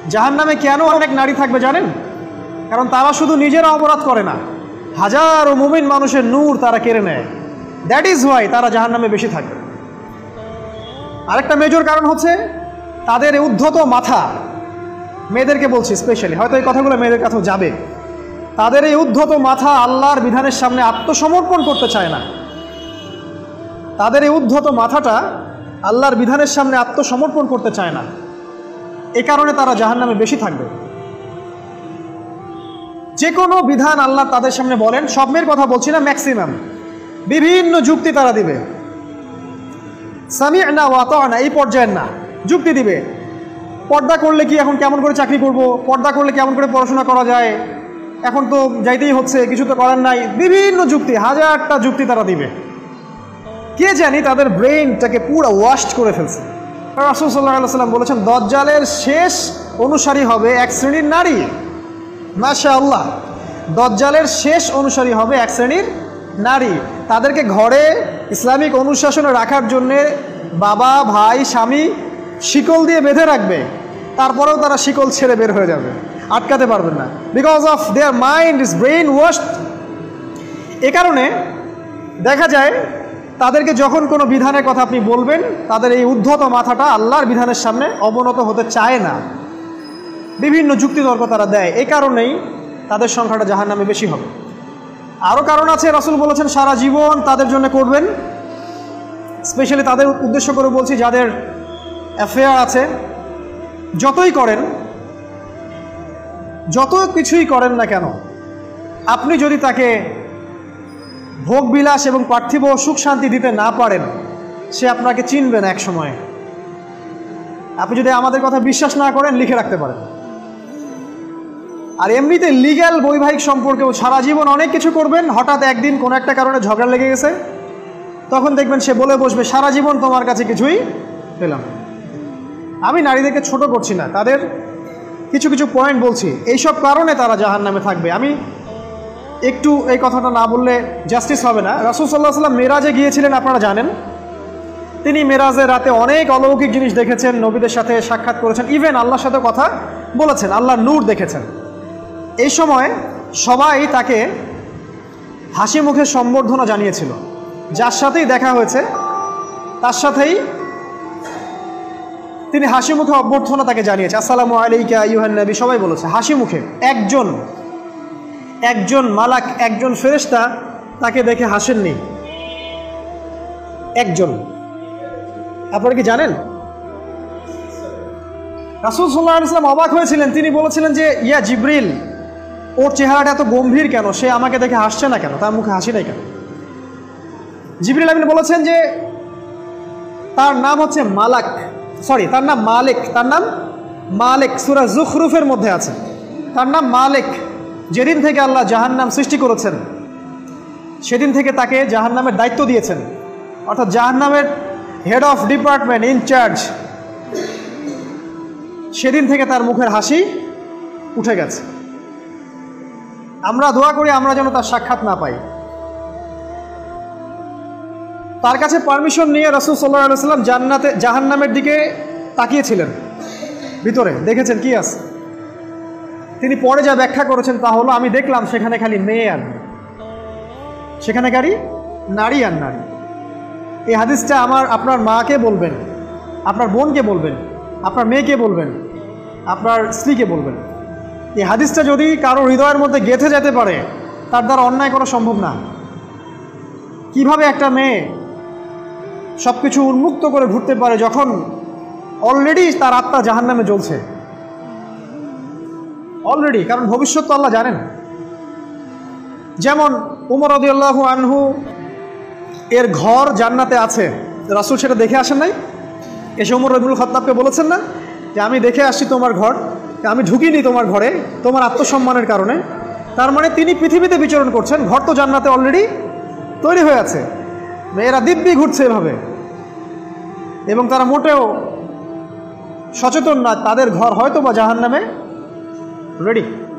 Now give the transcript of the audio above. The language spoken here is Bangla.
জাহান্নামে কেন অনেক নারী থাকবে জানেন? কারণ তারা শুধু নিজেরা অপরাধ করে না, হাজারো মুমিন মানুষের নূর তারা কেড়ে নেয়। দ্যাট ইজ ওয়াই তারা জাহান্নামে বেশি থাকে। আরেকটা মেজর কারণ হচ্ছে তাদের উদ্ধত মাথা। মেয়েদেরকে বলছি স্পেশালি, হয়তো এই কথাগুলো মেয়েদের কাছেও যাবে। তাদের এই উদ্ধত মাথা আল্লাহর বিধানের সামনে আত্মসমর্পণ করতে চায় না। তাদের এই উদ্ধত মাথাটা আল্লাহর বিধানের সামনে আত্মসমর্পণ করতে চায় না, এ কারণে তারা জাহান্নামে বেশি থাকবে। যে কোনো বিধান আল্লাহ তাদের সামনে বলেন, সব মেয়ের কথা বলছি না, ম্যাক্সিমাম বিভিন্ন যুক্তি তারা দিবে। সামি'না ওয়া আতা'না এই পর্যায়ের না, যুক্তি দিবে। পর্দা করলে কি এখন কেমন করে চাকরি করব, পর্দা করলে কেমন করে পড়াশোনা করা যায়, এখন তো যাইতেই হচ্ছে, কিছু তো করার নাই, বিভিন্ন যুক্তি, হাজারটা যুক্তি তারা দিবে। কে জানি তাদের ব্রেইনটাকে পুরো ওয়াশড করে ফেলছে। রাসূল সাল্লাল্লাহু আলাইহি ওয়াসাল্লাম বলেছেন, দজ্জালের শেষ অনুসারী হবে এক শ্রেণীর নারী। মাশাআল্লাহ, দজ্জালের শেষ অনুসারী হবে এক শ্রেণীর নারী। তাদেরকে ঘরে ইসলামিক অনুশাসনে রাখার জন্যে বাবা, ভাই, স্বামী শিকল দিয়ে বেঁধে রাখবে, তারপরেও তারা শিকল ছেড়ে বের হয়ে যাবে, আটকাতে পারবেন না, because of their mind is brainwashed. এ কারণে দেখা যায় তাদেরকে যখন কোনো বিধানের কথা আপনি বলবেন, তাদের এই উদ্ধত মাথাটা আল্লাহর বিধানের সামনে অবনত হতে চায় না, বিভিন্ন যুক্তিতর্ক তারা দেয়। এই কারণেই তাদের সংখ্যাটা জাহান্নামে বেশি হবে। আরও কারণ আছে, রাসূল বলেছেন সারা জীবন তাদের জন্য করবেন। স্পেশালি তাদের উদ্দেশ্য করে বলছি, যাদের অ্যাফেয়ার আছে, যতই করেন, যত কিছুই করেন না কেন, আপনি যদি তাকে ভোগ বিলাস এবং পার্থিব সুখ শান্তি দিতে না পারেন, সে আপনাকে চিনবে না এক সময়। আপনি যদি আমাদের কথা বিশ্বাস না করেন, লিখে রাখতে পারেন। আর এমনিতে লিগ্যাল বৈবাহিক সম্পর্কেও সারা জীবন অনেক কিছু করবেন, হঠাৎ একদিন কোনো একটা কারণে ঝগড়া লেগে গেছে, তখন দেখবেন সে বলে বসবে, সারা জীবন তোমার কাছে কিছুই পেলাম। আমি নারীদেরকে ছোট করছি না, তাদের কিছু কিছু পয়েন্ট বলছি, এইসব কারণে তারা জাহান্নামে থাকবে। আমি একটু এই কথাটা না বললে জাস্টিস হবে না। রাসূল সাল্লাল্লাহু আলাইহি ওয়াসাল্লাম মেরাজে গিয়েছিলেন, আপনারা জানেন। তিনি মেরাজের রাতে অনেক অলৌকিক জিনিস দেখেছেন, নবীদের সাথে সাক্ষাৎ করেছেন, ইভেন আল্লাহর সাথে কথা বলেছেন, আল্লাহর নূর দেখেছেন। এই সময় সবাই তাকে হাসি মুখে সম্বর্ধনা জানিয়েছিল। যার সাথেই দেখা হয়েছে তার সাথেই তিনি হাসি মুখে অভ্যর্থনা তাকে জানিয়েছে, আসসালামু আলাইকা আইয়ুহান নবী, সবাই বলেছে হাসি মুখে। একজন মালাক, একজন ফেরেশতা তাকে দেখে হাসেননি, একজন। আপনারা কি জানেন? রাসূল সাল্লাল্লাহু আলাইহি ওয়াসাল্লাম অবাক হয়েছিলেন। তিনি বলেছিলেন যে, ইয়া জিবরিল, ওর চেহারাটা এত গম্ভীর কেন, সে আমাকে দেখে হাসছে না কেন, তার মুখে হাসি নাই কেন? জিবরিল আমিন বলেছেন যে তার নাম হচ্ছে মালাক, সরি তার নাম মালিক, তার নাম মালিক, সূরা যুখরুফের মধ্যে আছে, তার নাম মালিক। যেদিন থেকে আল্লাহ জাহান্নাম সৃষ্টি করেছেন, সেদিন থেকে তাকে জাহান্নামের দায়িত্ব দিয়েছেন, অর্থাৎ জাহান্নামের হেড অফ ডিপার্টমেন্ট, ইনচার্জ। সেদিন থেকে তার মুখের হাসি উঠে গেছে। আমরা দোয়া করি আমরা যেন তার সাক্ষাৎ না পাই। তার কাছে পারমিশন নিয়ে রাসূল সাল্লাল্লাহু আলাইহি ওয়াসাল্লাম জাহান্নামের দিকে তাকিয়েছিলেন, ভিতরে দেখেছেন কি আছে। তিনি পরে যা ব্যাখ্যা করেছেন তা হলো, আমি দেখলাম সেখানে খালি মেয়ে আর মেয়ে, সেখানে খালি নারী আর নারী। এই হাদিসটা আপনার মাকে বলবেন, আপনার বোনকে বলবেন, আপনার মেয়েকে বলবেন, আপনার স্ত্রীকে বলবেন। এই হাদিসটা যদি কারো হৃদয়ের মধ্যে গেঁথে যেতে পারে, তার দ্বারা অন্যায় করা সম্ভব না। কিভাবে একটা মেয়ে সব কিছু উন্মুক্ত করে ঘুরতে পারে যখন অলরেডি তার আত্মা জাহান্নামে জ্বলছে, অলরেডি, কারণ ভবিষ্যৎ তো আল্লাহ জানেন। যেমন উমর রাদিয়াল্লাহু আনহু এর ঘর জান্নাতে আছে, রাসূল সেটা দেখে আসেন নাই? এসে উমর ইবনুল খাত্তাবকে বলেছেন না যে আমি দেখে আসছি তোমার ঘর, আমি ঢুকিনি তোমার ঘরে তোমার আত্মসম্মানের কারণে। তার মানে তিনি পৃথিবীতে বিচরণ করছেন, ঘর তো জান্নাতে অলরেডি তৈরি হয়ে আছে। মেয়েরা দিব্যি ঘুরছে এভাবে, এবং তারা মোটেও সচেতন না, তাদের ঘর হয়তো বা জাহান্নামে রেডি।